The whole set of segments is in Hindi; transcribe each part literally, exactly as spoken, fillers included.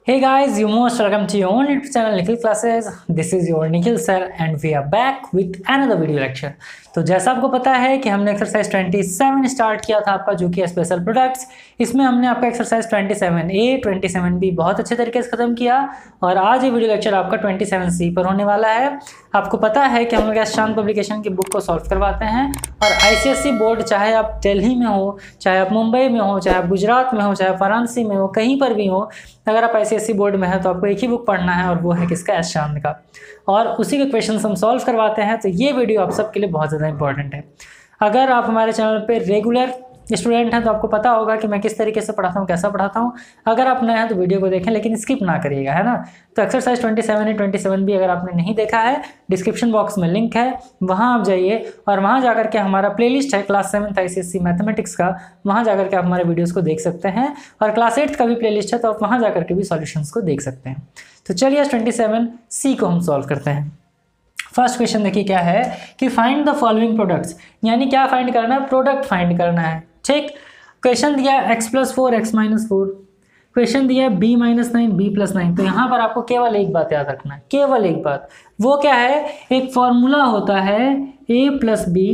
Hey guys, you most welcome to your own YouTube channel Nikhil Classes. This is your Nikhil sir and we are back with another video lecture. तो जैसा आपको पता है कि हमने एक्सरसाइज सत्ताईस स्टार्ट किया था आपका, जो कि स्पेशल प्रोडक्ट्स। इसमें हमने आपका एक्सरसाइज सत्ताईस ए, सत्ताईस बी बहुत अच्छे तरीके से खत्म किया और आज ये वीडियो लेक्चर आपका सत्ताईस सी पर होने वाला है। आपको पता है कि हम लोग शांत पब्लिकेशन की बुक को सॉल्व करवाते हैं और आईसीएसई बोर्ड, चाहे आप दिल्ली में हो, चाहे आप मुंबई में हो, चाहे आप गुजरात में हो, चाहे आप वाराणसी में हो, कहीं पर भी हो, अगर आप आईसीएसई बोर्ड में है तो आपको एक ही बुक पढ़ना है और वो है किसका, एस चांद का। और उसी के क्वेश्चन हम सॉल्व करवाते हैं। तो ये वीडियो आप सबके लिए बहुत ज़्यादा इंपॉर्टेंट है। अगर आप हमारे चैनल पे रेगुलर स्टूडेंट हैं तो आपको पता होगा कि मैं किस तरीके से पढ़ाता हूँ, कैसा पढ़ाता हूँ। अगर आप नए हैं तो वीडियो को देखें लेकिन स्किप ना करिएगा, है ना। तो एक्सरसाइज सत्ताईस है, सत्ताईस भी अगर आपने नहीं देखा है, डिस्क्रिप्शन बॉक्स में लिंक है, वहाँ आप जाइए और वहाँ जाकर के हमारा प्लेलिस्ट है क्लास सेवन्थ आईसीएसई मैथमेटिक्स का, वहाँ जाकर के आप हमारे वीडियोज़ को देख सकते हैं। और क्लास एट्थ का भी प्लेलिस्ट है तो आप वहाँ जाकर के भी सॉल्यूशंस को देख सकते हैं। तो चलिए सत्ताईस सी को हम सॉल्व करते हैं। फर्स्ट क्वेश्चन देखिए क्या है कि फाइंड द फॉलोइंग प्रोडक्ट्स, यानी क्या फाइंड करना है, प्रोडक्ट फाइंड करना है। ठीक, क्वेश्चन दिया x plus four x minus four, question दिया b minus nine b plus nine. तो यहाँ पर आपको केवल एक बात याद रखना है, केवल एक बात, वो क्या है, एक फॉर्मूला होता है ए प्लस बी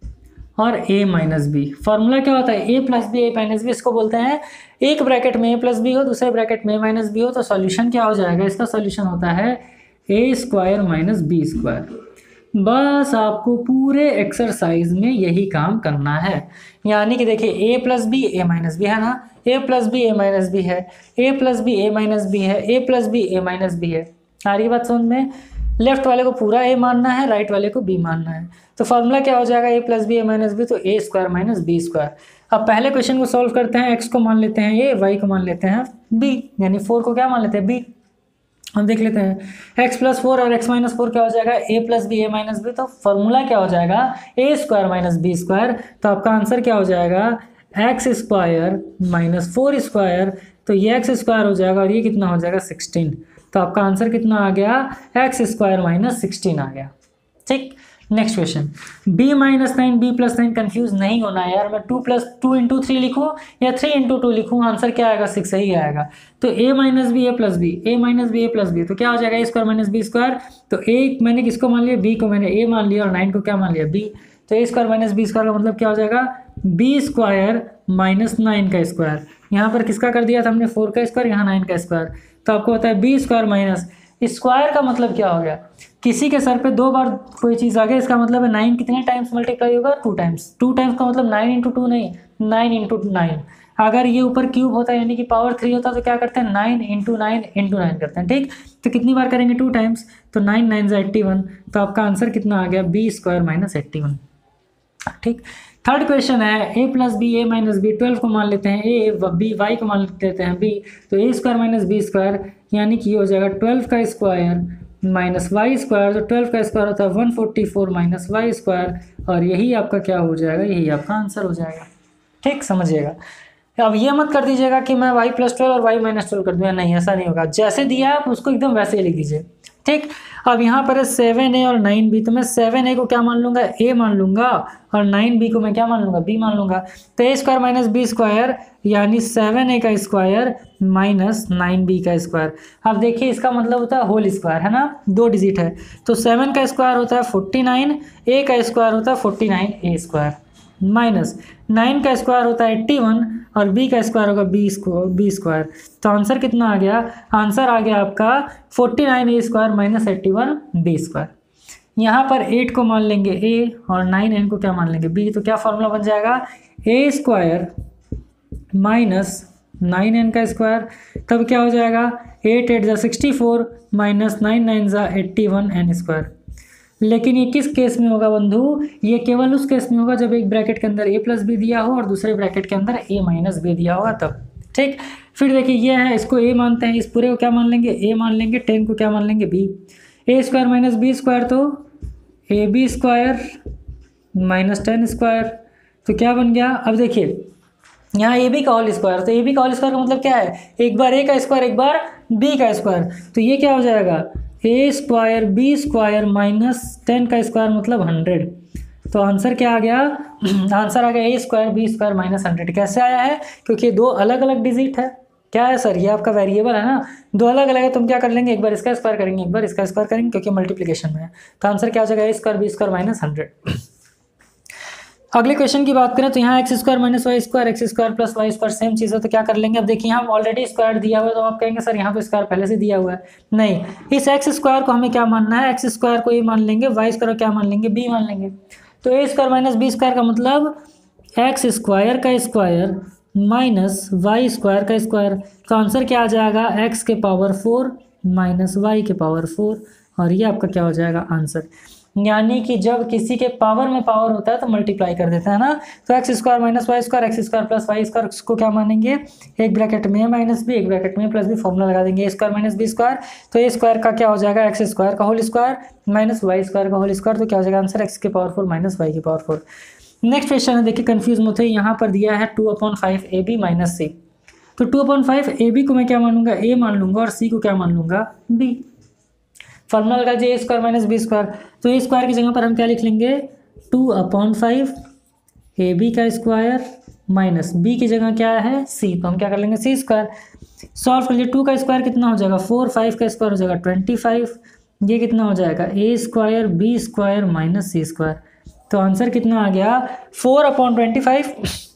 और ए माइनस बी। फॉर्मूला क्या होता है, a plus b a minus b, इसको बोलते हैं एक ब्रैकेट में ए प्लस बी हो, दूसरे ब्रैकेट में ए माइनस बी हो, तो सॉल्यूशन क्या हो जाएगा, इसका सॉल्यूशन होता है a square minus b square. बस आपको पूरे एक्सरसाइज में यही काम करना है। यानी कि देखिए a plus b a minus b है ना, a plus b a minus b है, a plus b a minus b है, a plus b a minus b है। आ रही बात समझ में, लेफ्ट वाले को पूरा ए मानना है, राइट वाले को बी मानना है। तो फॉर्मूला क्या हो जाएगा, a plus b a minus b, तो a square minus b square. अब पहले क्वेश्चन को सॉल्व करते हैं। एक्स को मान लेते हैं ए, वाई को मान लेते हैं बी, यानी फोर को क्या मान लेते हैं, बी। हम देख लेते हैं x प्लस फोर और x माइनस फोर क्या हो जाएगा, a plus b a minus b. तो फॉर्मूला क्या हो जाएगा, a square minus b square. तो आपका आंसर क्या हो जाएगा, x square minus four square. तो ये एक्स स्क्वायर हो जाएगा और ये कितना हो जाएगा, सिक्सटीन। तो आपका आंसर कितना आ गया, एक्स स्क्वायर माइनस सिक्सटीन आ गया। ठीक, next question, b minus nine b plus nine. Confuse नहीं होना है यार, मैं two plus two into three लिखूँ या थ्री इंटू टू लिखूँ, आंसर क्या आएगा, सिक्स ही आएगा। तो a minus b a plus b, a minus b a plus b, तो क्या हो जाएगा, a square minus b square. तो a मैंने किसको मान लिया, b को मैंने a मान लिया और नाइन को क्या मान लिया, b। तो a square minus b square का मतलब क्या हो जाएगा, बी स्क्वायर माइनस नाइन का स्क्वायर। यहाँ पर किसका कर दिया था हमने, फोर का स्क्वायर, यहाँ नाइन का स्क्वायर। तो आपको पता है बी स्क्वायर माइनस स्क्वायर का मतलब क्या हो गया, किसी के सर पे दो बार कोई चीज़ आ गया, इसका मतलब है नाइन कितने टाइम्स मल्टीप्लाई होगा, टू टाइम्स। टू टाइम्स का मतलब नाइन इंटू टू नहीं, नाइन इंटू नाइन। अगर ये ऊपर क्यूब होता है यानी कि पावर थ्री होता है तो क्या करते हैं, nine into nine into nine करते हैं। ठीक, तो कितनी बार करेंगे, टू टाइम्स। तो नाइन नाइन से एट्टी वन। तो आपका आंसर कितना आ गया, b square minus eighty one. ठीक, थर्ड क्वेश्चन है a plus b a minus b. Twelve को मान लेते हैं ए, बी वाई को मान लेते हैं बी। तो a square minus b square, यानी कि ये हो जाएगा ट्वेल्व का स्क्वायर माइनस वाई स्क्वायर। तो ट्वेल्व का स्क्वायर होता है one forty four minus y square, और यही आपका क्या हो जाएगा, यही आपका आंसर हो जाएगा। ठीक, समझिएगा। अब ये मत कर दीजिएगा कि मैं y प्लस ट्वेल्व और y माइनस ट्वेल्व कर दूँगा, नहीं, ऐसा नहीं होगा। जैसे दिया आप उसको एकदम वैसे ही लिख दीजिए। ठीक, अब यहाँ पर है सेवन ए और नाइन बी। तो मैं सेवन ए को क्या मान लूँगा, a मान लूँगा, और नाइन बी को मैं क्या मान लूँगा, b मान लूँगा। तो a square minus b square, यानी सेवन ए का स्क्वायर माइनस नाइन बी का स्क्वायर। अब देखिए इसका मतलब होता है होल स्क्वायर, है ना, दो डिजिट है। तो सेवन का स्क्वायर होता है फोर्टी नाइन, ए का स्क्वायर होता है forty nine a square, minus nine का स्क्वायर होता है एट्टी वन और b का स्क्वायर होगा बी स्क्वायर बी स्क्वायर। तो आंसर कितना आ गया, आंसर आ गया आपका forty nine a square minus eighty one b square. यहाँ पर एट को मान लेंगे a और नाइन एन को क्या मान लेंगे, b। तो क्या फॉर्मूला बन जाएगा, a square minus nine n का स्क्वायर। तब क्या हो जाएगा, एट एट ज़ा sixty four minus nine nine ज़ा एट्टी वन एन स्क्वायर। लेकिन ये किस केस में होगा बंधु, ये केवल उस केस में होगा जब एक ब्रैकेट के अंदर a प्लस बी दिया हो और दूसरे ब्रैकेट के अंदर a माइनस बी दिया होगा तब। ठीक, फिर देखिए ये है, इसको a मानते हैं, इस पूरे को क्या मान लेंगे, a मान लेंगे, टेन को क्या मान लेंगे, b। A square minus b square, तो a b square minus ten square. तो क्या बन गया, अब देखिए यहाँ ए बी का होल स्क्वायर। तो ए बी का होल स्क्वायर का मतलब क्या है, एक बार a का स्क्वायर एक बार b का स्क्वायर। तो ये क्या हो जाएगा, a square b square minus ten का स्क्वायर मतलब हंड्रेड। तो आंसर क्या आ गया, आंसर आ गया a square b square minus hundred. कैसे आया है, क्योंकि दो अलग अलग डिजिट है। क्या है सर, ये आपका वेरिएबल है ना, दो अलग अलग है, तुम क्या कर लेंगे, एक बार इसका स्क्वायर करेंगे, एक बार इसका स्क्वायर करेंगे, क्योंकि मल्टीप्लिकेशन में है। तो आंसर क्या हो जाएगा, a square b square minus hundred. अगले क्वेश्चन की बात करें तो यहाँ x square minus y square, x square plus y square same चीज़ है, तो क्या कर लेंगे। अब देखिए यहाँ ऑलरेडी स्क्वायर दिया हुआ है, तो आप कहेंगे सर यहाँ तो स्क्वायर पहले से दिया हुआ है। नहीं, इस एक्स स्क्वायर को हमें क्या मानना है, एक्स स्क्वायर को ये मान लेंगे, वाई स्क्वायर को क्या मान लेंगे, बी मान लेंगे। तो a square minus b square का मतलब एक्स स्क्वायर का स्क्वायर माइनस वाई स्क्वायर का स्क्वायर। तो आंसर क्या आ जाएगा, एक्स के पावर फोर माइनस वाई के पावर फोर, और ये आपका क्या हो जाएगा आंसर। यानी कि जब किसी के पावर में पावर होता है तो मल्टीप्लाई कर देता है ना। तो x square minus y square, x square plus y square, उसको क्या मानेंगे, एक ब्रैकेट में माइनस बी, एक ब्रैकेट में प्लस बी, फॉर्मूला लगा देंगे a square minus b square. तो ए स्क्वायर का क्या हो जाएगा, एक्स स्क्वायर का whole square minus y square का होल स्क्वायर, तो क्या हो जाएगा आंसर, एक्स के पावर फोर माइनस वाई की पावर फोर। नेक्स्ट क्वेश्चन है, देखिए कंफ्यूज मत होइए, यहाँ पर दिया है two upon five a b minus c. तो two upon five a b को मैं क्या मानूंगा, ए मान लूंगा, और सी को क्या मान लूंगा, बी। फॉर्मूला लगा दीजिए a square minus b square. तो ए स्क्वायर की जगह पर हम क्या लिख लेंगे, two upon five a b का स्क्वायर माइनस बी की जगह क्या है, सी, तो हम क्या कर लेंगे सी स्क्वायर। सॉल्व कर लीजिए, टू का स्क्वायर कितना हो जाएगा फोर, फाइव का स्क्वायर हो जाएगा ट्वेंटी फाइव, ये कितना हो जाएगा a square b square minus c square. तो आंसर कितना आ गया, four upon twenty five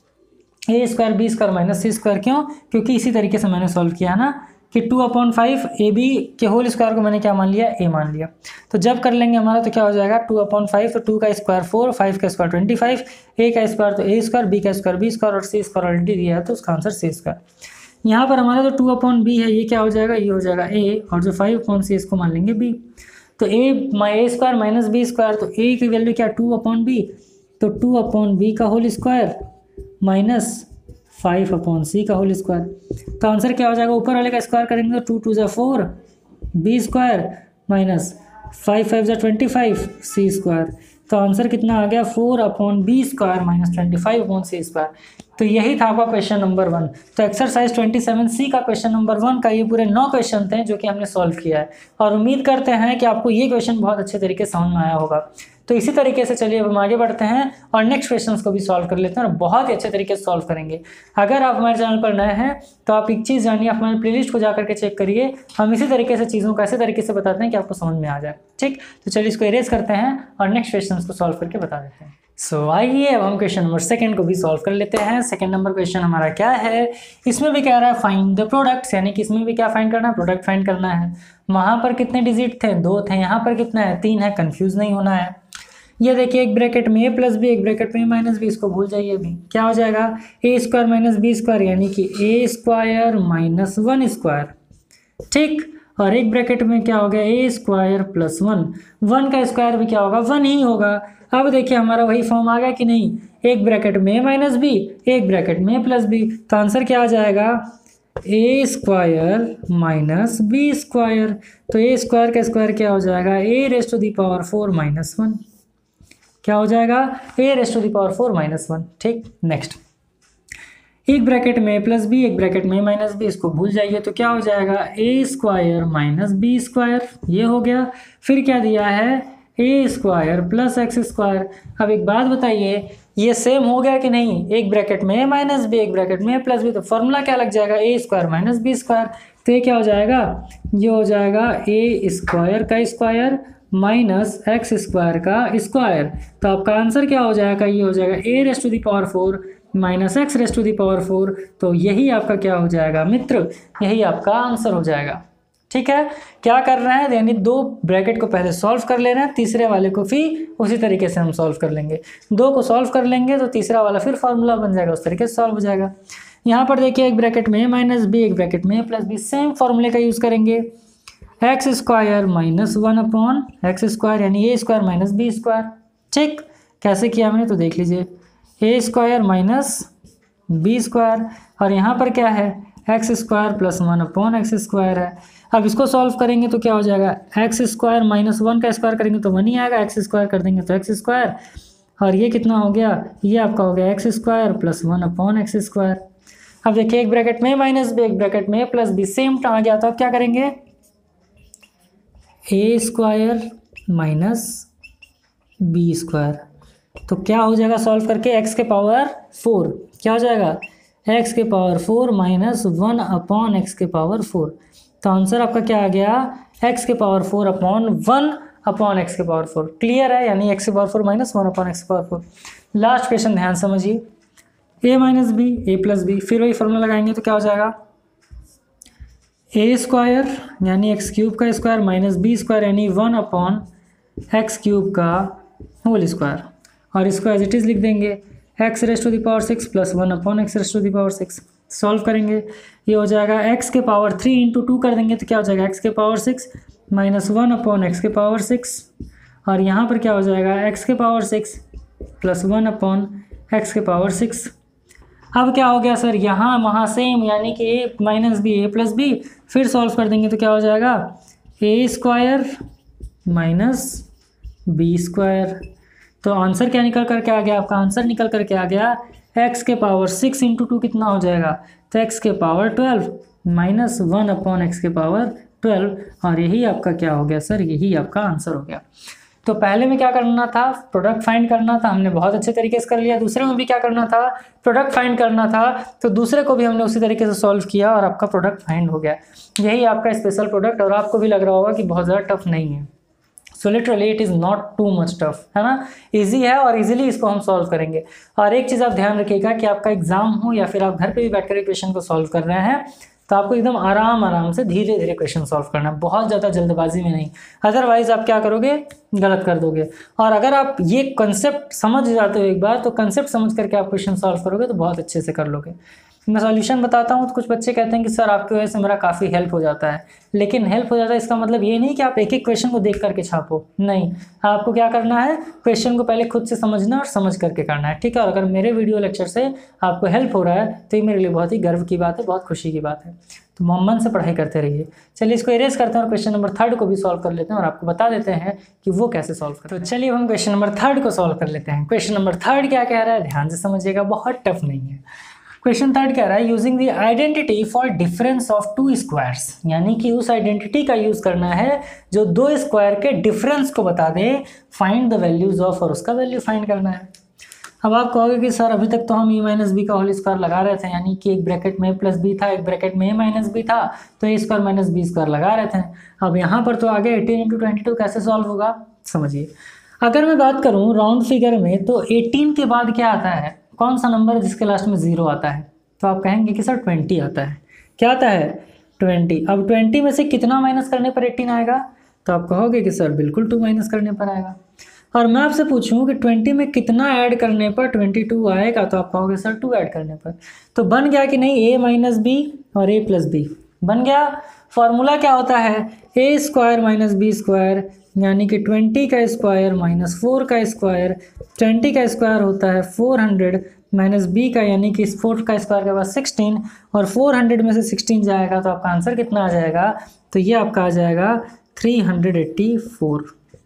a square b square minus c square. क्यों, क्योंकि इसी तरीके से मैंने सॉल्व किया ना कि two upon five a b के होल स्क्वायर को मैंने क्या मान लिया, ए मान लिया। तो जब कर लेंगे हमारा तो क्या हो जाएगा, टू अपॉन फाइव, तो टू का स्क्वायर फोर, फाइव का स्क्वायर ट्वेंटी फाइव, ए का स्क्वायर तो ए स्क्वायर, बी का स्क्वायर बी स्क्वायर, और सी स्क्वायर ऑलरेडी दिया है तो उसका आंसर सी स्क्वायर। यहाँ पर हमारा जो टू अपॉन बी है ये क्या हो जाएगा, ये हो जाएगा ए, और जो फाइव अपॉन सी इसको मान लेंगे बी। तो a a square minus b square, तो ए की वैल्यू क्या, टू अपॉन बी, तो टू अपॉन बी का whole square minus five upon c का होल स्क्वायर। तो आंसर क्या हो जाएगा, ऊपर वाले का स्क्वायर करेंगे तो टू टू ज़ा four b square minus five five ज़ा ट्वेंटी फाइव सी स्क्वायर। तो आंसर कितना आ गया, four upon b square minus twenty five upon c square. तो यही था आपका क्वेश्चन नंबर वन। तो एक्सरसाइज ट्वेंटी सेवन सी का क्वेश्चन नंबर वन का ये पूरे नौ क्वेश्चन थे जो कि हमने सॉल्व किया है, और उम्मीद करते हैं कि आपको ये क्वेश्चन बहुत अच्छे तरीके से समझ में आया होगा। तो इसी तरीके से चलिए अब हम आगे बढ़ते हैं और नेक्स्ट क्वेश्चंस को भी सॉल्व कर लेते हैं, और बहुत ही अच्छे तरीके से सॉल्व करेंगे। अगर आप हमारे चैनल पर नए हैं तो आप एक चीज़ जानिए, आप हमारे प्लेलिस्ट को जाकर के चेक करिए, हम इसी तरीके से चीज़ों को ऐसे तरीके से बताते हैं कि आपको समझ में आ जाए। ठीक, तो चलिए इसको इरेज करते हैं और नेक्स्ट क्वेश्चन को सॉल्व करके बता देते हैं। सो so, आइए अब हम क्वेश्चन नंबर सेकंड को भी सॉल्व कर लेते हैं। सेकंड नंबर क्वेश्चन हमारा क्या है, इसमें भी कह रहा है फाइंड द प्रोडक्ट्स, यानी कि इसमें भी क्या फाइंड करना है, प्रोडक्ट फाइंड करना है। वहाँ पर कितने डिजिट थे, दो थे, यहाँ पर कितना है, तीन है, कंफ्यूज नहीं होना है। ये देखिए एक ब्रैकेट में ए प्लस बी, एक ब्रैकेट में माइनस बी, इसको भूल जाइए अभी। क्या हो जाएगा, a square minus b square, यानी कि a square minus one square. ठीक, और एक ब्रैकेट में क्या हो गया, a square plus one, one का स्क्वायर भी क्या होगा, वन ही होगा। अब देखिए हमारा वही फॉर्म आ गया कि नहीं, एक ब्रैकेट में माइनस बी, एक ब्रैकेट में प्लस बी। तो आंसर क्या आ जाएगा, a square minus b square. तो ए स्क्वायर का स्क्वायर क्या हो जाएगा, a raise to the power four minus one. क्या हो जाएगा, a raise to the power four minus one. ठीक, नेक्स्ट एक ब्रैकेट में प्लस बी, एक ब्रैकेट में माइनस बी, इसको भूल जाइए। तो क्या हो जाएगा, a square minus b square, ये हो गया। फिर क्या दिया है, a square plus x square. अब एक बात बताइए, ये सेम हो गया कि नहीं, एक ब्रैकेट में माइनस बी, एक ब्रैकेट में प्लस बी, तो फॉर्मूला क्या लग जाएगा, a square minus b square. तो ये क्या हो जाएगा, ये हो जाएगा ए स्क्वायर का स्क्वायर माइनस एक्स स्क्वायर का स्क्वायर। तो आपका आंसर क्या हो जाएगा, ये हो जाएगा a raise to the power four minus x raise to the power four. तो यही आपका क्या हो जाएगा मित्र, यही आपका आंसर हो जाएगा। ठीक है, क्या कर रहे हैं, यानी दो ब्रैकेट को पहले सॉल्व कर ले रहे हैं, तीसरे वाले को फिर उसी तरीके से हम सॉल्व कर लेंगे। दो को सॉल्व कर लेंगे तो तीसरा वाला फिर फॉर्मूला बन जाएगा, उस तरीके से सॉल्व हो जाएगा। यहाँ पर देखिए एक ब्रैकेट में माइनस बी, एक ब्रैकेट में प्लस बी, सेम फॉर्मूले का यूज़ करेंगे। X square minus one upon x square, यानी a square minus b square. ठीक, कैसे किया मैंने तो देख लीजिए, a square minus b square, और यहाँ पर क्या है, x square plus one upon x square है। अब इसको सॉल्व करेंगे तो क्या हो जाएगा, एक्स स्क्वायर माइनस वन का स्क्वायर करेंगे तो वन ही आएगा, एक्स स्क्वायर कर देंगे तो एक्स स्क्वायर, और ये कितना हो गया, ये आपका हो गया x square plus one upon x square. अब देखिए एक ब्रैकेट में माइनस बी, एक ब्रैकेट में प्लस बी, सेम आ गया। तो अब क्या करेंगे, a square minus b square. तो क्या हो जाएगा सॉल्व करके, एक्स के पावर फोर, क्या हो जाएगा एक्स के power four minus one upon x के पावर फोर। तो आंसर आपका क्या आ गया, एक्स के power four upon one upon x के पावर फोर। क्लियर है, यानी एक्स के power four minus one upon x के पावर फोर। लास्ट क्वेश्चन ध्यान समझिए, a minus b a plus b, फिर वही फॉर्मूला लगाएंगे तो क्या हो जाएगा, ए स्क्वायर यानी एक्स क्यूब का स्क्वायर माइनस बी स्क्वायर यानी वन अपॉन एक्स क्यूब का होल स्क्वायर, और इसको एज इट इज़ लिख देंगे x raise to the power six plus one upon x raise to the power six. Solve करेंगे, ये हो जाएगा एक्स के पावर थ्री इंटू टू कर देंगे तो क्या हो जाएगा, एक्स के power six minus one upon x के पावर सिक्स, और यहाँ पर क्या हो जाएगा, एक्स के power six plus one upon x के पावर सिक्स। अब क्या हो गया सर, यहाँ वहाँ सेम यानी कि a minus b a plus b, फिर सॉल्व कर देंगे तो क्या हो जाएगा, a square minus b square. तो आंसर क्या निकल करके आ गया, आपका आंसर निकल करके आ गया एक्स के पावर सिक्स इंटू टू कितना हो जाएगा, तो एक्स के power twelve minus one upon x के पावर ट्वेल्व, और यही आपका क्या हो गया सर, यही आपका आंसर हो गया। तो पहले में क्या करना था, प्रोडक्ट फाइंड करना था, हमने बहुत अच्छे तरीके से कर लिया। दूसरे में भी क्या करना था, प्रोडक्ट फाइंड करना था, तो दूसरे को भी हमने उसी तरीके से सॉल्व किया और आपका प्रोडक्ट फाइंड हो गया। यही आपका स्पेशल प्रोडक्ट, और आपको भी लग रहा होगा कि बहुत ज़्यादा टफ नहीं है। So literally it is not too much tough, है ना, इजी है और इजीली इसको हम सॉल्व करेंगे। और एक चीज़ आप ध्यान रखिएगा कि आपका एग्जाम हो या फिर आप घर पे भी बैठ कर क्वेश्चन को सॉल्व कर रहे हैं, तो आपको एकदम आराम आराम से धीरे धीरे क्वेश्चन सॉल्व करना है, बहुत ज़्यादा जल्दबाजी में नहीं, अदरवाइज आप क्या करोगे, गलत कर दोगे। और अगर आप ये कंसेप्ट समझ जाते हो एक बार, तो कंसेप्ट समझ करके आप क्वेश्चन सॉल्व करोगे तो बहुत अच्छे से कर लोगे। मैं सॉल्यूशन बताता हूँ तो कुछ बच्चे कहते हैं कि सर आपकी वजह से मेरा काफ़ी हेल्प हो जाता है, लेकिन हेल्प हो जाता है इसका मतलब ये नहीं कि आप एक एक क्वेश्चन को देख करके छापो, नहीं, आपको क्या करना है, क्वेश्चन को पहले खुद से समझना और समझ करके करना है, ठीक है। और अगर मेरे वीडियो लेक्चर से आपको हेल्प हो रहा है तो ये मेरे लिए बहुत ही गर्व की बात है, बहुत खुशी की बात है। तो मन से पढ़ाई करते रहिए। चलिए इसको इरेज करते हैं और क्वेश्चन नंबर थर्ड को भी सॉल्व कर लेते हैं और आपको बता देते हैं कि वो कैसे सॉल्व करते हैं। तो चलिए हम क्वेश्चन नंबर थर्ड को सॉल्व कर लेते हैं। क्वेश्चन नंबर थर्ड क्या कह रहा है, ध्यान से समझिएगा, बहुत टफ नहीं है। क्वेश्चन थर्ड कह रहा है using the identity for difference of two squares, यानी कि उस आइडेंटिटी का यूज करना है जो दो स्क्वायर के डिफरेंस को बता दे, फाइंड द वैल्यूज ऑफ, और उसका वैल्यू फाइंड करना है। अब आप कहोगे कि सर अभी तक तो हम ए माइनस बी का होल स्क्वायर लगा रहे थे, यानी कि एक ब्रैकेट में ए प्लस बी था, एक ब्रैकेट में ए माइनस बी था, तो a square minus b square लगा रहे थे। अब यहाँ पर तो आगे एटीन इंटू ट्वेंटी टू कैसे सॉल्व होगा, समझिए। अगर मैं बात करूँ राउंड फिगर में, तो एटीन के बाद क्या आता है, कौन सा नंबर है जिसके लास्ट में जीरो आता है, तो आप कहेंगे कि सर ट्वेंटी आता है। क्या आता है, ट्वेंटी। अब ट्वेंटी में से कितना माइनस करने पर एटीन आएगा, तो आप कहोगे कि सर बिल्कुल टू माइनस करने पर आएगा। और मैं आपसे पूछूं कि ट्वेंटी में कितना ऐड करने पर ट्वेंटी टू आएगा, तो आप कहोगे सर टू ऐड करने पर। तो बन गया कि नहीं, ए माइनस बी और ए प्लस बी बन गया। फॉर्मूला क्या होता है, a square minus b square, यानी कि ट्वेंटी का स्क्वायर माइनस फोर का स्क्वायर, ट्वेंटी का स्क्वायर होता है फोर हंड्रेड माइनस बी का, यानी कि फोर का स्क्वायर के बाद सिक्सटीन, और फोर हंड्रेड में से सिक्सटीन जाएगा तो आपका आंसर कितना आ जाएगा, तो ये आपका आ जाएगा थ्री हंड्रेड एट्टी फोर।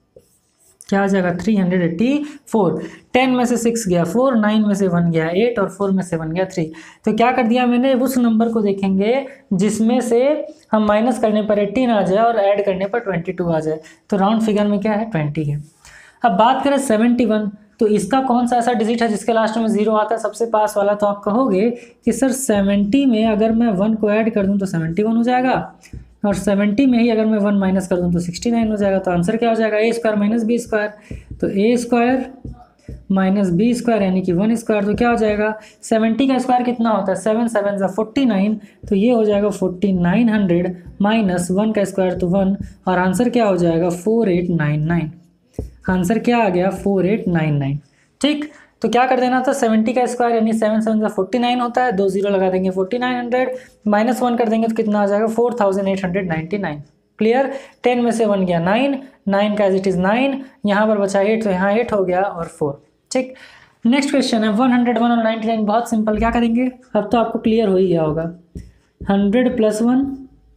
क्या आ जाएगा, three hundred eighty four. Ten में से सिक्स गया फोर, नाइन में से वन गया एट, और फोर में से वन गया थ्री। तो क्या कर दिया मैंने, उस नंबर को देखेंगे जिसमें से हम माइनस करने पर एटीन आ जाए और ऐड करने पर ट्वेंटी टू आ जाए। तो राउंड फिगर में क्या है, ट्वेंटी है। अब बात करें सेवेंटी वन, तो इसका कौन सा ऐसा डिजिट है जिसके लास्ट में जीरो आता है, सबसे पास वाला। तो आप कहोगे कि सर सेवेंटी में अगर मैं वन को ऐड कर दूं तो सेवेंटी वन हो जाएगा, और सेवेंटी में ही अगर मैं वन माइनस कर दूं तो सिक्सटी नाइन हो जाएगा। तो आंसर क्या हो जाएगा, a square minus b square. तो a square minus b square यानी कि वन स्क्वायर, तो क्या हो जाएगा, सेवेंटी का स्क्वायर कितना होता है, सेवन सेवन ज़ा फोर्टी नाइन, तो ये हो जाएगा forty nine hundred minus one का स्क्वायर तो वन, और आंसर क्या हो जाएगा four eight nine nine. Answer क्या आ गया, फोर एट नाइन नाइन। ठीक, तो क्या कर देना था, सेवेंटी का स्क्वायर यानी सेवन सेवन का फोर्टी नाइन होता है, दो जीरो लगा देंगे forty nine hundred, minus one कर देंगे तो कितना आ जाएगा, four thousand eight hundred ninety nine. Clear, ten में से वन गया नाइन, नाइन का एज इट इज़ नाइन, यहाँ पर बचा एट, तो यहाँ एट हो गया और फोर। ठीक, नेक्स्ट क्वेश्चन है वन हंड्रेड वन और नाइन्टी नाइन। बहुत सिंपल, क्या करेंगे, अब तो आपको क्लियर हो ही गया होगा, हंड्रेड प्लस वन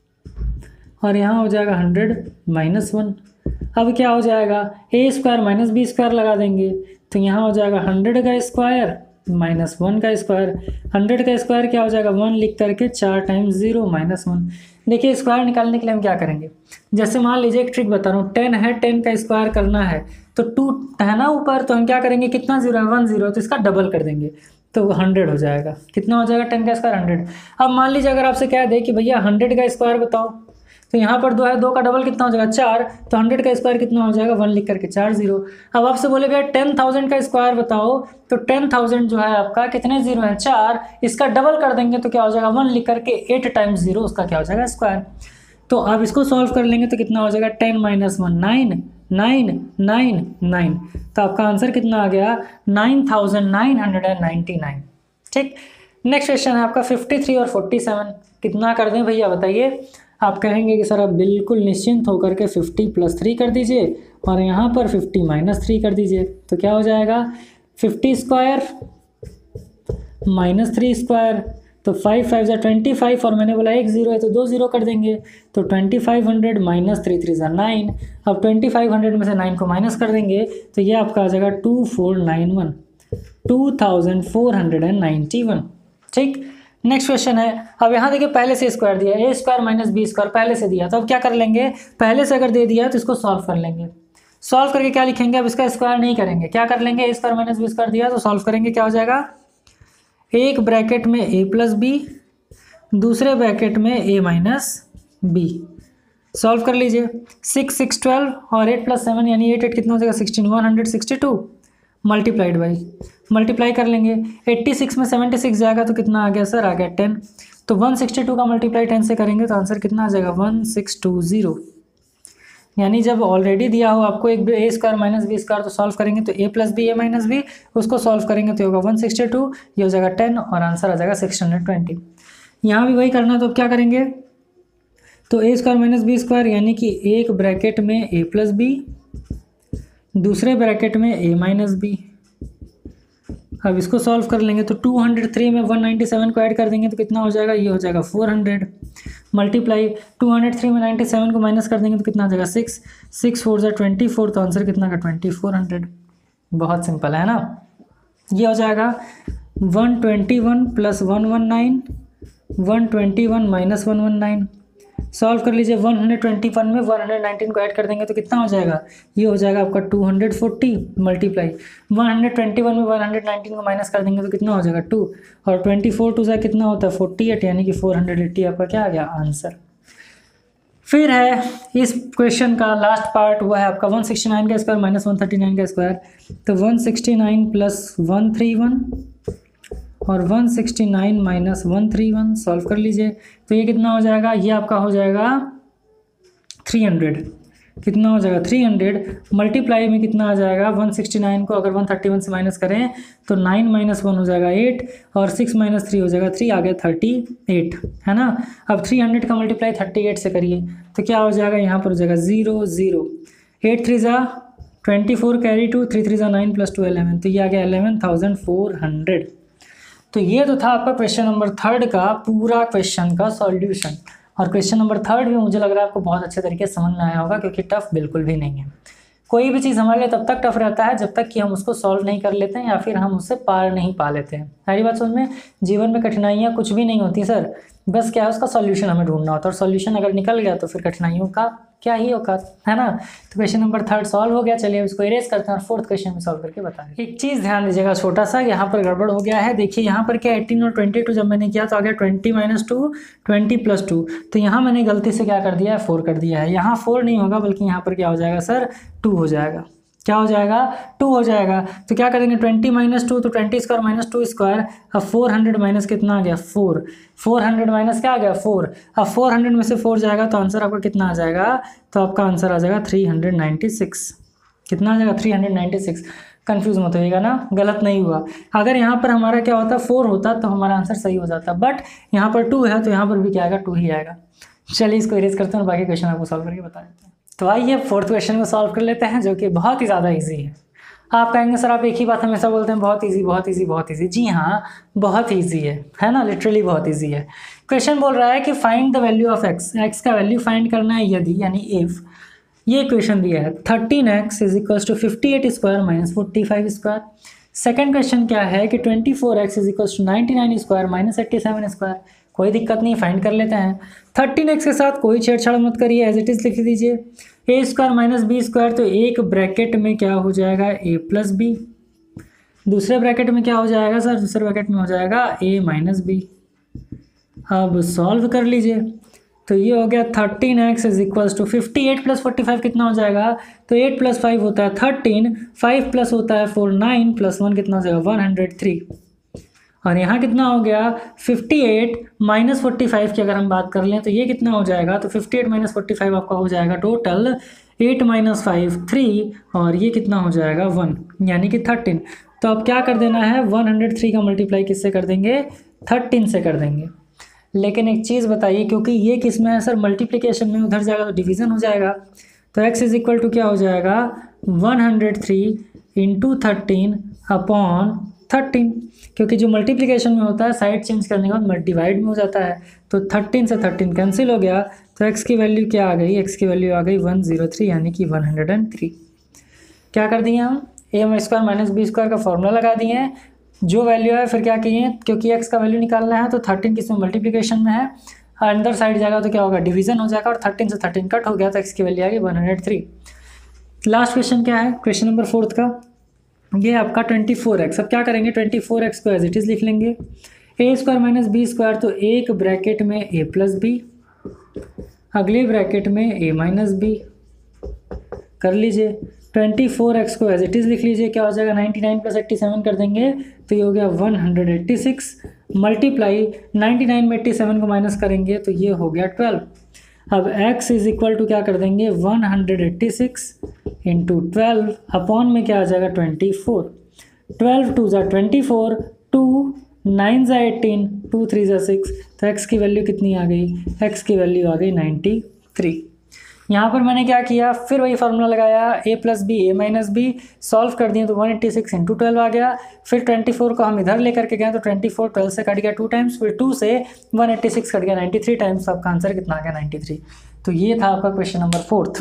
और यहाँ हो जाएगा हंड्रेड माइनस वन। अब क्या हो जाएगा, a square minus b square लगा देंगे, तो यहाँ हो जाएगा हंड्रेड का स्क्वायर माइनस वन का स्क्वायर। हंड्रेड का स्क्वायर क्या हो जाएगा, वन लिख करके चार टाइम्स जीरो माइनस वन। देखिए स्क्वायर निकालने के लिए हम क्या करेंगे, जैसे मान लीजिए एक ट्रिक बता रहा हूँ, टेन है, टेन का स्क्वायर करना है तो टू है ना ऊपर, तो हम क्या करेंगे, कितना जीरो है, वन जीरो, तो इसका डबल कर देंगे। तो हंड्रेड हो जाएगा। कितना हो जाएगा? टेन का स्क्वायर हंड्रेड। अब मान लीजिए अगर आपसे क्या दे कि भैया हंड्रेड का स्क्वायर बताओ, तो यहाँ पर दो है, दो का डबल कितना हो जाएगा? चार। तो हंड्रेड का स्क्वायर कितना हो जाएगा? वन लिख करके चार जीरो। अब आपसे बोले भैया टेन थाउजेंड का स्क्वायर बताओ, तो टेन थाउजेंड जो है आपका कितने जीरो है? चार। इसका डबल कर देंगे तो क्या हो जाएगा? वन लिख करके एट टाइम्स जीरो, उसका क्या हो जाएगा? स्क्वायर। तो अब इसको सॉल्व कर लेंगे तो कितना हो जाएगा? Ten minus one nine, nine nine nine. तो आपका आंसर कितना आ गया? Nine thousand nine hundred and ninety nine. ठीक। नेक्स्ट क्वेश्चन है आपका फिफ्टी थ्री और फोर्टी सेवन। कितना कर दें भैया बताइए? आप कहेंगे कि सर आप बिल्कुल निश्चिंत होकर के फिफ्टी प्लस थ्री कर दीजिए और यहाँ पर फिफ्टी माइनस थ्री कर दीजिए। तो क्या हो जाएगा? Fifty square minus three square, तो फाइव फाइव ज़ा ट्वेंटी फाइव, और मैंने बोला एक जीरो है तो दो जीरो कर देंगे, तो twenty five hundred minus three three ज़ा नाइन। अब ट्वेंटी फाइव हंड्रेड में से नाइन को माइनस कर देंगे तो ये आपका आ जाएगा two four nine one, two thousand four hundred and ninety one. ठीक। नेक्स्ट क्वेश्चन है, अब यहाँ देखिए पहले से स्क्वायर दिया, a square minus b square पहले से दिया, तो अब क्या कर लेंगे? पहले से अगर दे दिया तो इसको सॉल्व कर लेंगे। सॉल्व करके क्या लिखेंगे? अब इसका स्क्वायर नहीं करेंगे, क्या कर लेंगे? A square minus b square दिया तो सॉल्व करेंगे, क्या हो जाएगा? एक ब्रैकेट में ए प्लस बी, दूसरे ब्रैकेट में ए माइनस बी। सॉल्व कर लीजिए। सिक्स सिक्स ट्वेल्व और एट प्लस सेवन यानी एट एट कितना हो जाएगा? Sixteen, one hundred sixty two multiplied by, multiply कर लेंगे। एट्टी सिक्स में सेवेंटी सिक्स जाएगा तो कितना आ गया सर? आ गया टेन। तो वन सिक्सटी टू का मल्टीप्लाई टेन से करेंगे तो आंसर कितना आ जाएगा? One six two zero. यानी जब ऑलरेडी दिया हो आपको एक a square minus b square तो सॉल्व करेंगे तो a plus b a minus b, उसको सॉल्व करेंगे तो होगा वन सिक्सटी टू, ये हो जाएगा टेन और आंसर आ जाएगा सिक्स हंड्रेड ट्वेंटी। यहाँ भी वही करना है तो अब क्या करेंगे? तो a square minus b square यानी कि एक ब्रैकेट में ए प्लस बी, दूसरे ब्रैकेट में ए माइनस बी। अब इसको सॉल्व कर लेंगे तो टू हंड्रेड थ्री में वन नाइन्टी सेवन को ऐड कर देंगे तो कितना हो जाएगा? ये हो जाएगा four hundred multiply two hundred three में नाइन्टी सेवन को माइनस कर देंगे तो कितना आ जाएगा? सिक्स, सिक्स फोर ज़ा ट्वेंटी फोर, तो आंसर कितना का? Twenty four hundred. बहुत सिंपल है ना। ये हो जाएगा one twenty one plus one one nine, one twenty one minus one one nine. Solve कर लीजिए। वन हंड्रेड ट्वेंटी वन में वन हंड्रेड नाइनटीन को ऐड कर देंगे तो कितना हो जाएगा? ये हो जाएगा आपका two hundred forty multiply one hundred twenty one में वन हंड्रेड नाइनटीन को माइनस कर देंगे तो कितना हो जाएगा? टू, और ट्वेंटी फोर टू सा कितना होता है? फोर्टी एट, यानी कि फोर हंड्रेड एट्टी आपका क्या आ गया? आंसर। फिर है इस क्वेश्चन का लास्ट पार्ट, वो है आपका वन सिक्सटी नाइन का square minus one thirty nine का स्क्वायर। तो one sixty nine plus one thirty one और one sixty nine minus one thirty one. Solve कर लीजिए तो ये कितना हो जाएगा? ये आपका हो जाएगा थ्री हंड्रेड। कितना हो जाएगा? थ्री हंड्रेड मल्टीप्लाई में कितना आ जाएगा? वन सिक्सटी नाइन को अगर वन थर्टी वन से माइनस करें तो नाइन माइनस वन हो जाएगा एट, और सिक्स माइनस थ्री हो जाएगा थ्री, आ गया थर्टी एट, है ना। अब थ्री हंड्रेड का मल्टीप्लाई थर्टी एट से करिए तो क्या हो जाएगा? यहाँ पर हो जाएगा ज़ीरो ज़ीरो, एट थ्री ज़ा twenty four carry two, three three ज़ा नाइन प्लस टू एलेवन, तो ये आ गया एलेवन थाउजेंड फोर हंड्रेड। तो ये तो था आपका क्वेश्चन नंबर थर्ड का पूरा क्वेश्चन का सॉल्यूशन। और क्वेश्चन नंबर थर्ड भी मुझे लग रहा है आपको बहुत अच्छे तरीके से समझ में आया होगा, क्योंकि टफ बिल्कुल भी नहीं है। कोई भी चीज़ हमारे लिए तब तक टफ रहता है जब तक कि हम उसको सॉल्व नहीं कर लेते हैं या फिर हम उससे पार नहीं पा लेते हैं। सारी बात समझ में। जीवन में कठिनाइयाँ कुछ भी नहीं होती सर, बस क्या है उसका सॉल्यूशन हमें ढूंढना होता है, और सॉल्यूशन अगर निकल गया तो फिर कठिनाइयों का क्या ही औकात, है ना। तो क्वेश्चन नंबर थर्ड सॉल्व हो गया। चलिए इसको इरेज करते हैं और फोर्थ क्वेश्चन में सॉल्व करके बताएं। एक चीज़ ध्यान दीजिएगा, छोटा सा यहाँ पर गड़बड़ हो गया है। देखिए यहाँ पर क्या एटीन और ट्वेंटी टू जब मैंने किया तो आ गया twenty minus two, twenty plus two. तो यहाँ मैंने गलती से क्या कर दिया है? फोर कर दिया है। यहाँ फोर नहीं होगा बल्कि यहाँ पर क्या हो जाएगा सर? टू हो जाएगा। क्या हो जाएगा? टू हो जाएगा। तो क्या करेंगे? ट्वेंटी माइनस टू, तो twenty square minus two square. अब फोर हंड्रेड माइनस कितना आ गया? फोर। फोर हंड्रेड माइनस क्या आ गया? फोर। अब फोर हंड्रेड में से फोर जाएगा तो आंसर आपका कितना आ जाएगा? तो आपका आंसर आ जाएगा थ्री हंड्रेड नाइन्टी सिक्स। कितना आ जाएगा? Three hundred ninety six. Confuse मत होइएगा ना, गलत नहीं हुआ। अगर यहाँ पर हमारा क्या होता? फोर होता तो हमारा आंसर सही हो जाता, बट यहाँ पर टू है तो यहाँ पर भी क्या आएगा? टू ही आएगा। चलिए इसको इरेज करते हैं और बाकी क्वेश्चन आपको सॉल्व करके बता देते हैं। तो आइए फोर्थ क्वेश्चन को सॉल्व कर लेते हैं, जो कि बहुत ही ज़्यादा इजी है। आप कहेंगे सर आप एक ही बात हमेशा बोलते हैं, बहुत इजी बहुत इजी बहुत इजी। जी हाँ, बहुत इजी है, है ना, लिटरली बहुत इजी है। क्वेश्चन बोल रहा है कि find the value of x, x का वैल्यू फाइंड करना है यदि, यानी इफ ये क्वेश्चन दिया है thirteen x is equals to fifty eight square minus forty five square. Second question क्या है कि twenty four x is equals to ninety nine square minus eighty seven square. कोई दिक्कत नहीं, फाइंड कर लेते हैं। थर्टीन एक्स के साथ कोई छेड़छाड़ मत करिए, एज इट इज़ लिख दीजिए। A square minus b square, तो एक ब्रैकेट में क्या हो जाएगा? A plus b. दूसरे ब्रैकेट में क्या हो जाएगा सर, दूसरे ब्रैकेट में हो जाएगा ए माइनस बी। अब सॉल्व कर लीजिए, तो ये हो गया thirteen x is equals to fifty eight plus forty five कितना हो जाएगा, तो एट प्लस फाइव होता है थर्टीन, फाइव प्लस होता है फोर, नाइन प्लस वन कितना हो जाएगा वन हंड्रेड थ्री। और यहाँ कितना हो गया fifty eight minus forty five की अगर हम बात कर लें तो ये कितना हो जाएगा, तो fifty eight minus forty five आपका हो जाएगा total eight minus five three, और ये कितना हो जाएगा वन, यानी कि थर्टीन। तो अब क्या कर देना है, वन हंड्रेड थ्री का मल्टीप्लाई किससे कर देंगे, थर्टीन से कर देंगे। लेकिन एक चीज़ बताइए, क्योंकि ये किस में है सर, मल्टीप्लिकेशन में, उधर जाएगा तो डिवीज़न हो जाएगा। तो x इज इक्वल टू क्या हो जाएगा, one hundred three into thirteen upon thirteen, क्योंकि जो मल्टीप्लिकेशन में होता है साइड चेंज करने के बाद डिवाइड में हो जाता है। तो थर्टीन से थर्टीन कैंसिल हो गया, तो x की वैल्यू क्या आ गई, x की वैल्यू आ गई वन जीरो थ्री, यानी कि वन हंड्रेड थ्री। क्या कर दिए हम, a m square minus b square का फॉर्मूला लगा दिए हैं, जो वैल्यू है फिर क्या किए, क्योंकि x का वैल्यू निकालना है तो थर्टीन किस में मल्टीप्लिकेशन में है, अंदर साइड जाएगा तो क्या होगा डिवीजन हो जाएगा, और थर्टीन से थर्टीन कट हो गया तो x की वैल्यू आ गई one hundred three. Last question क्या है, क्वेश्चन नंबर फोर्थ का, ये आपका ट्वेंटी फोर एक्स। अब क्या करेंगे, ट्वेंटी फोर एक्स को एज इट इज़ लिख लेंगे, a square minus b square, तो एक ब्रैकेट में ए प्लस बी, अगले ब्रैकेट में ए माइनस बी कर लीजिए। ट्वेंटी फोर एक्स को एज इट इज़ लिख लीजिए, क्या हो जाएगा ninety nine plus eighty seven कर देंगे तो ये हो गया one hundred eighty six, multiply ninety nine में एट्टी सेवन को माइनस करेंगे तो ये हो गया ट्वेल्व। अब x इज इक्वल टू क्या कर देंगे, one hundred eighty six into twelve upon में क्या आ जाएगा ट्वेंटी फोर, ट्वेल्व टू ज़ा ट्वेंटी फोर, टू नाइन ज़ा एटीन, टू थ्री ज़ा सिक्स, तो x की वैल्यू कितनी आ गई, x की वैल्यू आ गई नाइन्टी थ्री। यहाँ पर मैंने क्या किया, फिर वही फार्मूला लगाया, a plus b a minus b, solve कर दिए तो one eighty six into twelve आ गया। फिर ट्वेंटी फोर को हम इधर लेकर के गए तो ट्वेंटी फोर ट्वेल्व से कट गया टू टाइम्स, फिर टू से वन एट्टी सिक्स कट गया नाइन्टी थ्री टाइम्स, आपका आंसर कितना आ गया नाइन्टी थ्री। तो ये था आपका क्वेश्चन नंबर फोर्थ।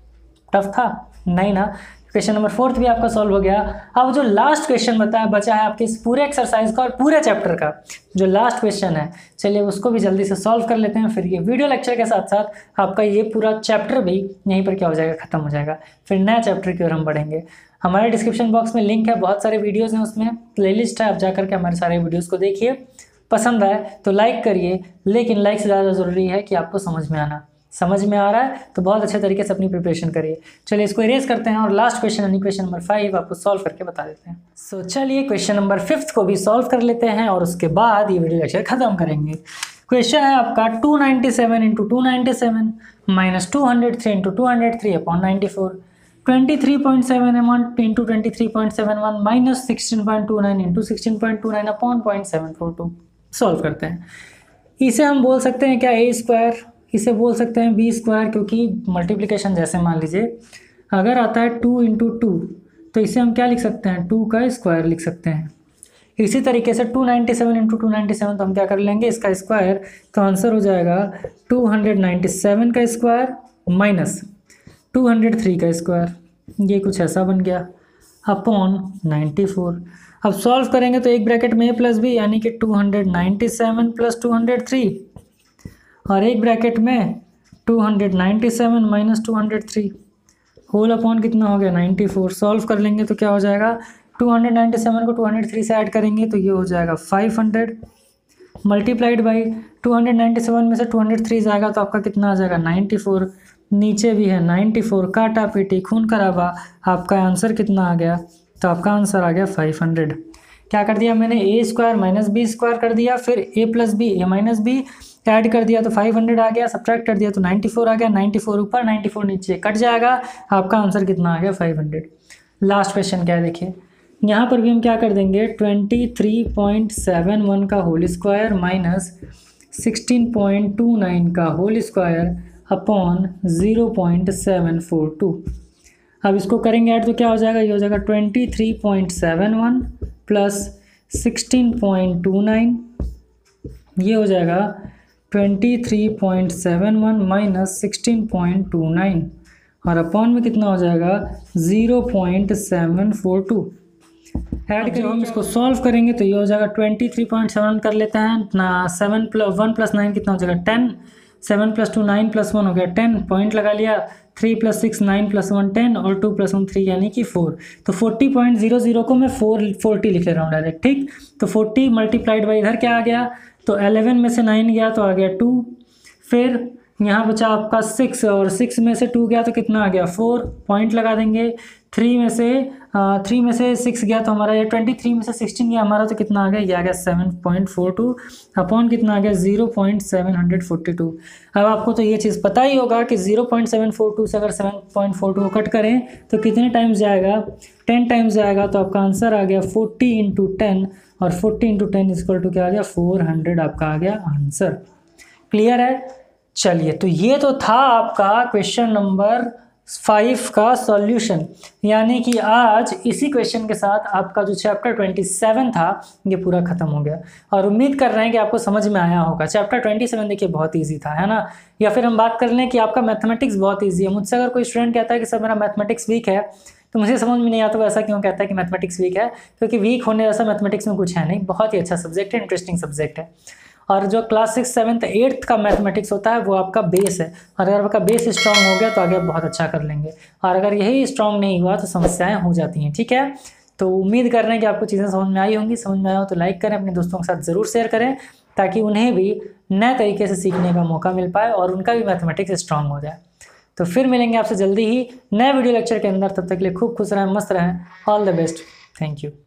टफ था नहीं ना, क्वेश्चन नंबर फोर्थ भी आपका सॉल्व हो गया। अब जो लास्ट क्वेश्चन बताया बचा है आपके इस पूरे एक्सरसाइज का और पूरे चैप्टर का जो लास्ट क्वेश्चन है, चलिए उसको भी जल्दी से सॉल्व कर लेते हैं। फिर ये वीडियो लेक्चर के साथ साथ आपका ये पूरा चैप्टर भी यहीं पर क्या हो जाएगा, खत्म हो जाएगा। फिर नया चैप्टर की ओर हम बढ़ेंगे। हमारे डिस्क्रिप्शन बॉक्स में लिंक है, बहुत सारे वीडियोज़ हैं उसमें, प्लेलिस्ट है, आप जा करके हमारे सारे वीडियोज़ को देखिए। पसंद आए तो लाइक करिए, लेकिन लाइक से ज़्यादा ज़रूरी है कि आपको समझ में आना। समझ में आ रहा है तो बहुत अच्छे तरीके से अपनी प्रिपरेशन करिए। चलिए इसको इरेज करते हैं और लास्ट क्वेश्चन यानी क्वेश्चन नंबर फाइव आपको सॉल्व करके बता देते हैं। सो so, चलिए क्वेश्चन नंबर फिफ्थ को भी सॉल्व कर लेते हैं और उसके बाद ये वीडियो लेक्चर खत्म करेंगे। क्वेश्चन है आपका two ninety seven into two ninety seven minus two hundred three into two hundred three upon ninety four, twenty three point seven amount into twenty three point seven one minus sixteen point two nine into sixteen point two nine upon point seven four two. Solve करते हैं। इसे हम बोल सकते हैं क्या, ए स्क्वायर, इसे बोल सकते हैं बी स्क्वायर, क्योंकि मल्टीप्लिकेशन जैसे मान लीजिए अगर आता है टू इंटू टू तो इसे हम क्या लिख सकते हैं, टू का स्क्वायर लिख सकते हैं। इसी तरीके से two ninety seven into two ninety seven तो हम क्या कर लेंगे, इसका स्क्वायर, तो आंसर हो जाएगा टू हंड्रेड नाइन्टी सेवन का square minus two hundred three का स्क्वायर, ये कुछ ऐसा बन गया, अपॉन नाइन्टी फोर। अब सॉल्व करेंगे तो एक ब्रैकेट में ए प्लस बी यानी कि two hundred ninety seven plus two hundred three, और एक ब्रैकेट में two hundred ninety seven minus two hundred three, whole upon कितना हो गया नाइन्टी फोर। सॉल्व कर लेंगे तो क्या हो जाएगा, टू हंड्रेड नाइन्टी सेवन को टू हंड्रेड थ्री से ऐड करेंगे तो ये हो जाएगा five hundred multiplied by two hundred ninety seven में से टू हंड्रेड थ्री जाएगा तो आपका कितना आ जाएगा नाइन्टी फोर, नीचे भी है नाइन्टी फोर, काटा पीटी खून खराबा, आपका आंसर कितना आ गया, तो आपका आंसर आ गया फाइव हंड्रेड। क्या कर दिया मैंने, a square minus b square कर दिया, फिर a plus b a minus b add कर दिया तो फाइव हंड्रेड आ गया, सब्ट्रैक्ट कर दिया तो नाइन्टी फोर आ गया, नाइन्टी फोर ऊपर नाइन्टी फोर नीचे कट जाएगा, आपका आंसर कितना आ गया फाइव हंड्रेड। लास्ट क्वेश्चन क्या है देखिए, यहाँ पर भी हम क्या कर देंगे, twenty three point seven one का whole square minus sixteen point two nine का whole square upon zero point seven four two. अब इसको करेंगे ऐड तो क्या हो जाएगा, ये हो जाएगा twenty three point seven one plus sixteen point two nine, ये हो जाएगा twenty three point seven one minus sixteen point two nine, और अपॉन में कितना हो जाएगा zero point seven four two. Add करिए, हम इसको सॉल्व करेंगे तो ये हो जाएगा ट्वेंटी थ्री पॉइंट सेवन कर लेते हैं ना, seven plus one plus nine कितना हो जाएगा ten, seven plus two nine plus one हो गया टेन, पॉइंट लगा लिया three plus six nine plus one ten और टू प्लस वन थ्री यानी कि फोर। तो फोर्टी पॉइंट जीरो जीरो को मैं फोर फोर्टी लिख ले रहा हूँ डायरेक्ट, ठीक। तो फोर्टी मल्टीप्लाइड बाई इधर क्या आ गया, तो एलेवन में से नाइन गया तो आ गया टू, फिर यहाँ बचा आपका सिक्स और सिक्स में से टू गया तो कितना आ गया फोर, पॉइंट लगा देंगे। थ्री में से थ्री में से सिक्स गया तो हमारा ये ट्वेंटी थ्री में से सिक्सटीन गया हमारा तो कितना आ गया, ये आ गया seven point four two upon कितना आ गया zero point seven hundred forty two. अब आपको तो ये चीज़ पता ही होगा कि zero point seven four two से अगर सेवन पॉइंट फोर टू को कट करें तो कितने टाइम्स जाएगा, टेन टाइम्स जाएगा। तो आपका आंसर आ गया फोर्टी इंटू टेन और forty into ten equal to क्या आ गया, फोर हंड्रेड आपका आ गया आंसर। क्लियर है? चलिए, तो ये तो था आपका क्वेश्चन नंबर फाइव का सॉल्यूशन। यानी कि आज इसी क्वेश्चन के साथ आपका जो चैप्टर ट्वेंटी सेवन था ये पूरा खत्म हो गया, और उम्मीद कर रहे हैं कि आपको समझ में आया होगा। चैप्टर ट्वेंटी सेवन देखिए बहुत इजी था, है ना। या फिर हम बात कर लें कि आपका मैथमेटिक्स बहुत इजी है। मुझसे अगर कोई स्टूडेंट कहता है कि सर मेरा मैथमेटिक्स वीक है, तो मुझे समझ में नहीं आता वो ऐसा क्यों कहता है कि मैथमेटिक्स वीक है, क्योंकि वीक होने जैसा मैथमेटिक्स में कुछ है नहीं। बहुत ही अच्छा सब्जेक्ट है, इंटरेस्टिंग सब्जेक्ट है। और जो क्लास सिक्स सेवन्थ एट्थ का मैथमेटिक्स होता है वो आपका बेस है, और अगर आपका बेस स्ट्रांग हो गया तो आगे आप बहुत अच्छा कर लेंगे, और अगर यही स्ट्रांग नहीं हुआ तो समस्याएं हो जाती हैं, ठीक है। तो उम्मीद कर रहे हैं कि आपको चीज़ें समझ में आई होंगी। समझ में आया हो तो लाइक करें, अपने दोस्तों के साथ ज़रूर शेयर करें, ताकि उन्हें भी नए तरीके से सीखने का मौका मिल पाए और उनका भी मैथमेटिक्स स्ट्रांग हो जाए। तो फिर मिलेंगे आपसे जल्दी ही नए वीडियो लेक्चर के अंदर। तब तक के लिए खूब खुश रहें, मस्त रहें। All the best, thank you.